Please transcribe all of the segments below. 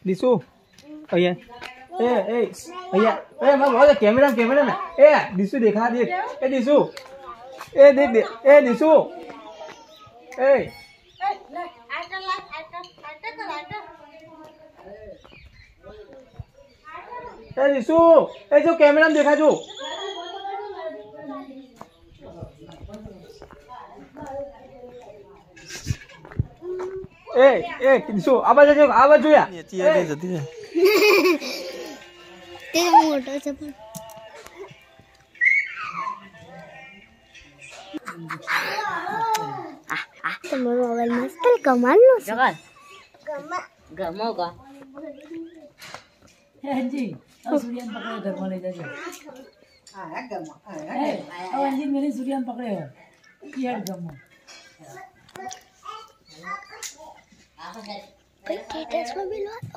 दिसू अय्या ए अय्या ए मैं बोल कैमरा में ए दिसू देखा देख ए दिसू ए देख ए दिसू ए दिसू ए जो कैमरा में देखा जो ए दिसू आवाज जो या ये जती है ते मोटर से तुम्हारा मोबाइल मस्त कमाल लो जगल गरमा होगा है जी और सूर्यन पकड़े गरमा ले जाओ हां है गरमा है और अंजी मेरे सूर्यन पकड़े हो ये गरमा टेटस में मिलवा दो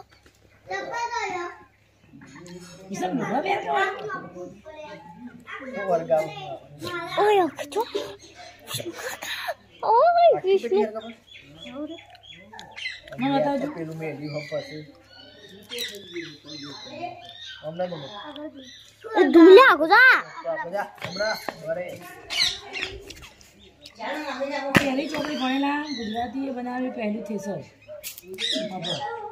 ये सब लोग है वर्कआउट ओए तो ओए कृष्ण मैं बताओ जो पेलू में ली हम पासे हमना दो दुमले आगो जा हमरा अरे पहली चोपड़ी भणेला गुजराती बनावी पहली थे सर